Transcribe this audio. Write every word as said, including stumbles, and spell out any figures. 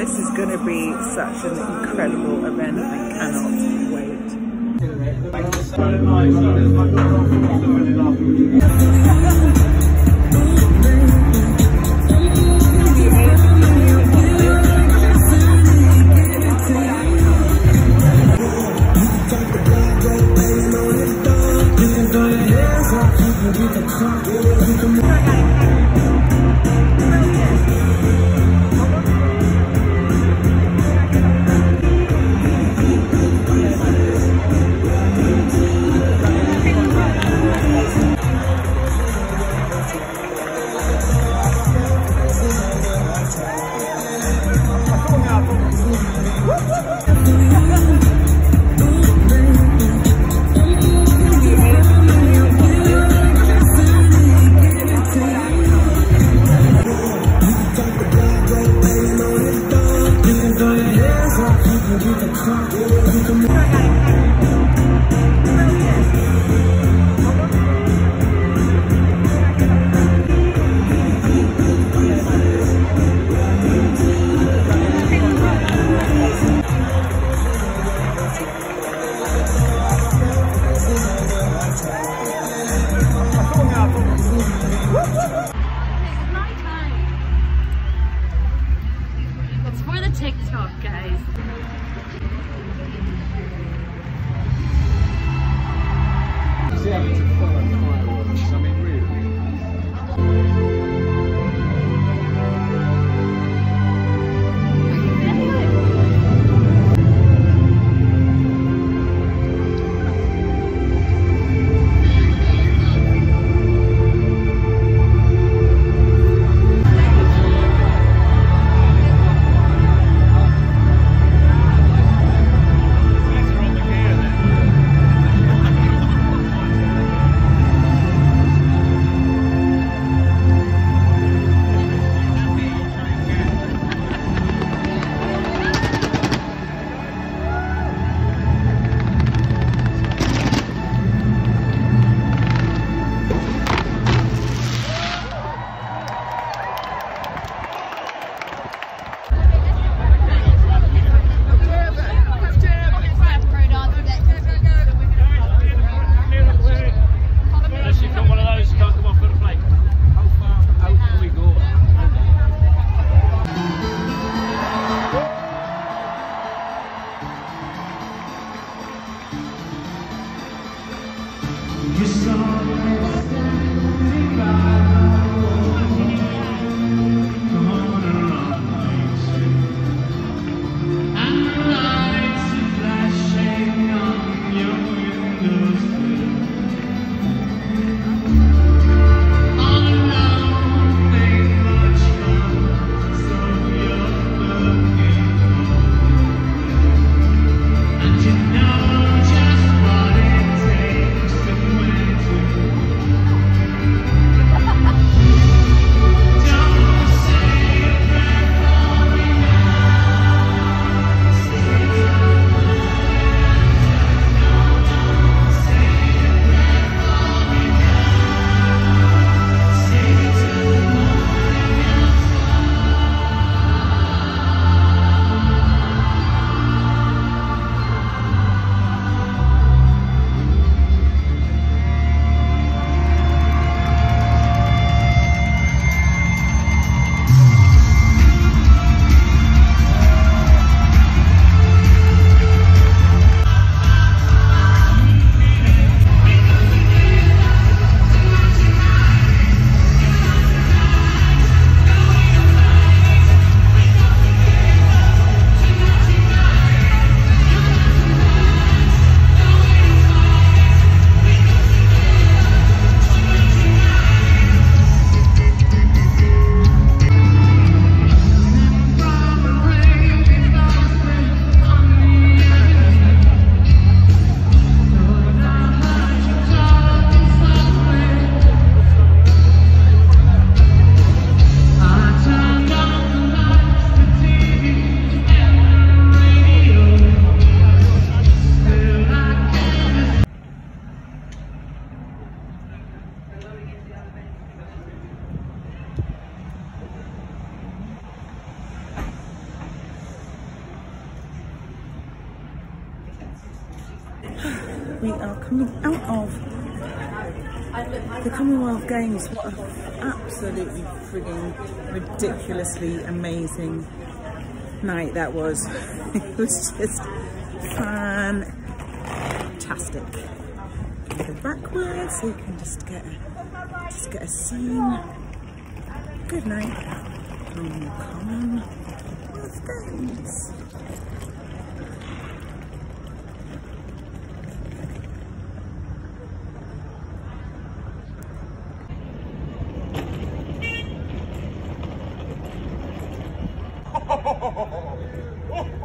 This is going to be such an incredible event. I cannot wait. TikTok, guys. See how it's a follow fireworks, I mean really. We are coming out of the Commonwealth Games. What an absolutely frigging ridiculously amazing night that was. It was just fantastic. Go backwards so you can just get a, just get a scene. Good night from the Commonwealth Games. Oh,